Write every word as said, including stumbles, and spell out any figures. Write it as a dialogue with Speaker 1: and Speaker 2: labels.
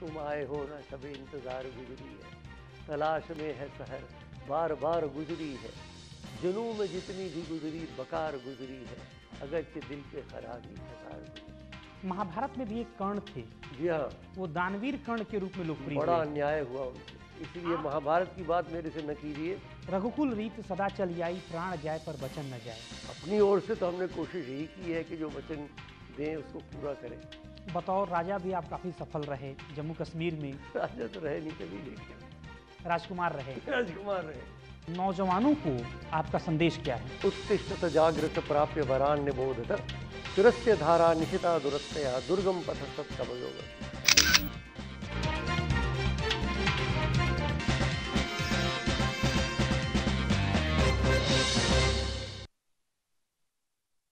Speaker 1: तुम आए हो न शबे इंतजार गुजरी है, तलाश में है सहर बार बार गुजरी है, जुनू में जितनी भी गुजरी बकार गुजरी है, अगरचे दिल पे खराबी हजार गुजरी।
Speaker 2: महाभारत में भी एक कर्ण थे,
Speaker 1: जी हाँ,
Speaker 2: वो दानवीर कर्ण के रूप में लोकप्रिय
Speaker 1: बड़ा
Speaker 2: हुए।
Speaker 1: अन्याय हुआ उनसे, इसलिए महाभारत की बात मेरे से न कीजिए।
Speaker 2: रघुकुल रीत सदा चल आई, प्राण जाए पर वचन न जाए।
Speaker 1: अपनी ओर से तो हमने कोशिश यही की है कि जो वचन दें उसको पूरा करें।
Speaker 2: बतौर राजा भी आप काफी सफल रहे जम्मू कश्मीर में।
Speaker 1: राजा तो रहे नहीं कभी, लेकिन
Speaker 2: राजकुमार रहे।
Speaker 1: राजकुमार रहे।
Speaker 2: नौजवानों को आपका संदेश क्या है?
Speaker 1: उत्तिष्ठत जागृत प्राप्य वरान्य बोधत, सुरस्य धारा निशिता दुरस्तया दुर्गम पथ सत्कवयोगत।